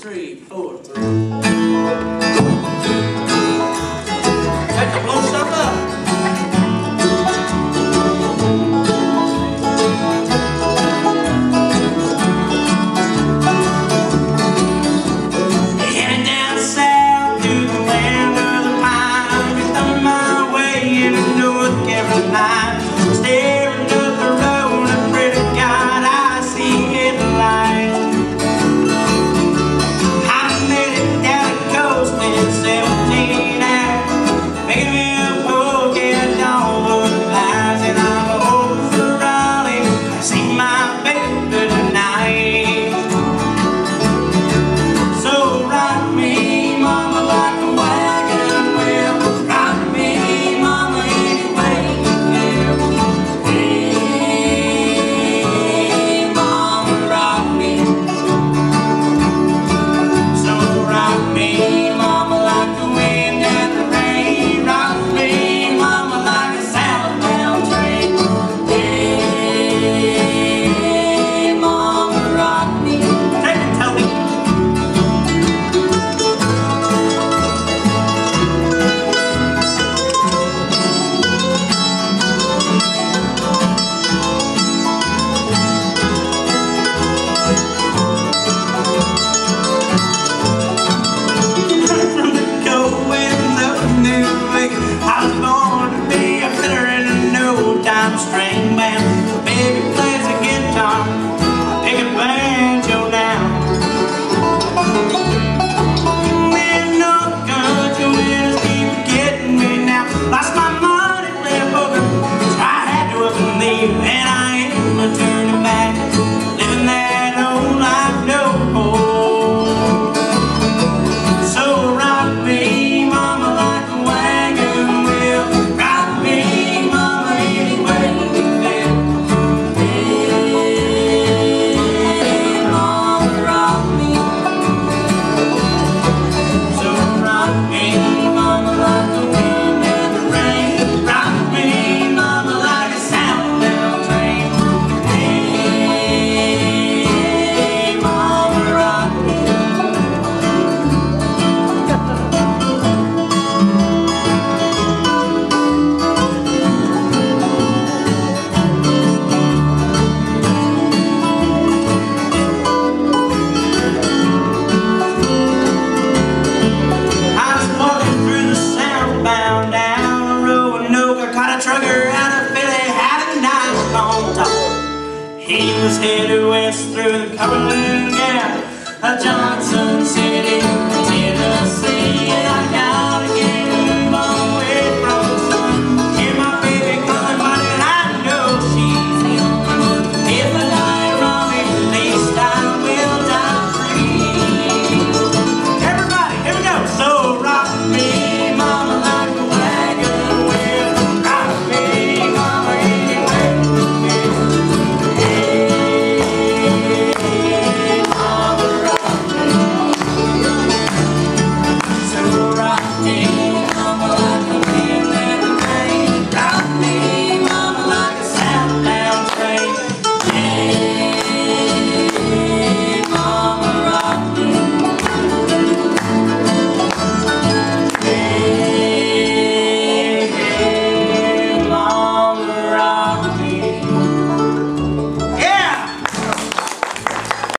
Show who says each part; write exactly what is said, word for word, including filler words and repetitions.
Speaker 1: three, four, three. Got to blow stuff up. Heading down south to the land of the pine. Been thumbing my way into North Carolina. Staring up the road, I pray to God I see headlights. seventeen hours, making me a pocket dog with flies, and I'm hoping for Raleigh. I see my baby tonight. So rock me, mama, like a wagon wheel. Rock me, mama, any way you feel. Hey, mama, rock me. So rock me, mama, like the wind and the rain. Rock me, mama, like a southbound train. Hey, mama, rock me. Take it, Toby. I was born to be a fiddler in a no-time string band. Baby plays the guitar, I pick a banjo now. Man, no country winners keep getting me now. Lost my money playing poker, so I had to up and leave, and I ain't turning back, living that old life no more. So rock me, mama, like a wagon. Rock me, mama, any way you feel. Hey, mama, rock me. So rock me, mama, like the wind and the rain. Rock me, mama, like a southbound train. Hey, mama, rock me. Trucker out of Philly had a knife on top. He was headed west through the Cumberland Gap. A John